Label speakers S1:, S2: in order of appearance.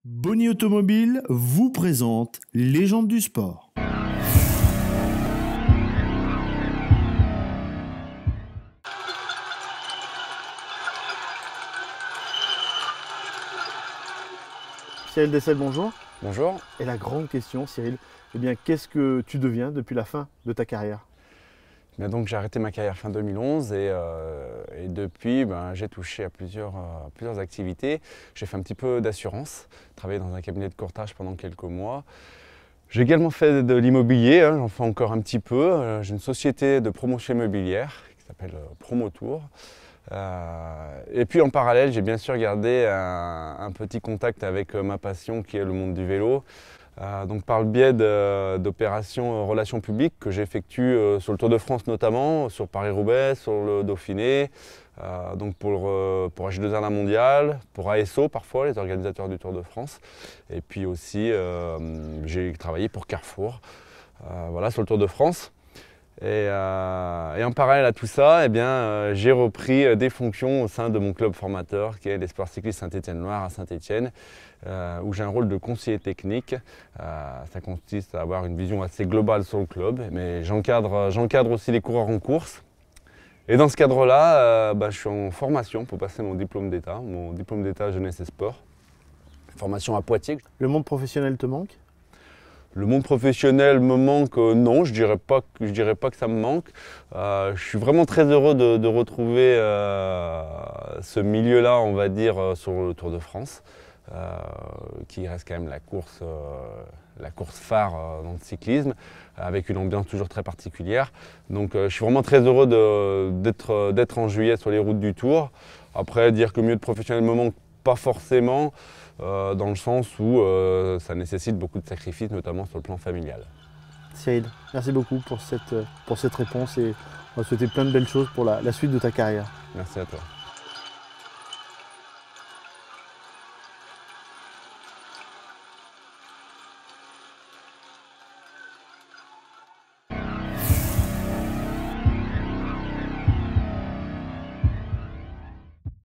S1: Boni Automobile vous présente Légende du sport.
S2: Cyril Dessel, bonjour.
S3: Bonjour.
S2: Et la grande question, Cyril, eh bien, qu'est-ce que tu deviens depuis la fin de ta carrière?
S3: Donc j'ai arrêté ma carrière fin 2011 et depuis j'ai touché à plusieurs activités. J'ai fait un petit peu d'assurance, travaillé dans un cabinet de courtage pendant quelques mois. J'ai également fait de l'immobilier, j'en fais encore un petit peu. J'ai une société de promotion immobilière qui s'appelle Promotour. Et puis en parallèle, j'ai bien sûr gardé un petit contact avec ma passion qui est le monde du vélo. Donc par le biais d'opérations relations publiques que j'effectue sur le Tour de France notamment, sur Paris-Roubaix, sur le Dauphiné, donc pour H2R Mondial, pour ASO parfois, les organisateurs du Tour de France. Et puis aussi j'ai travaillé pour Carrefour, voilà, sur le Tour de France. Et en parallèle à tout ça, j'ai repris des fonctions au sein de mon club formateur qui est l'Espoir Cycliste Saint-Étienne-Loire à Saint-Étienne, où j'ai un rôle de conseiller technique. Ça consiste à avoir une vision assez globale sur le club, mais j'encadre aussi les coureurs en course. Et dans ce cadre-là, je suis en formation pour passer mon diplôme d'État jeunesse et sport. Formation à Poitiers.
S2: Le monde professionnel te manque?
S3: Le monde professionnel me manque, non, je dirais pas que ça me manque. Je suis vraiment très heureux de retrouver ce milieu-là, on va dire, sur le Tour de France, qui reste quand même la course phare dans le cyclisme, avec une ambiance toujours très particulière. Donc je suis vraiment très heureux d'être en juillet sur les routes du Tour. Après, dire que le milieu professionnel me manque, pas forcément. Dans le sens où ça nécessite beaucoup de sacrifices, notamment sur le plan familial.
S2: Cyril, merci beaucoup pour cette réponse et on va te souhaiter plein de belles choses pour la suite de ta carrière.
S3: Merci à toi.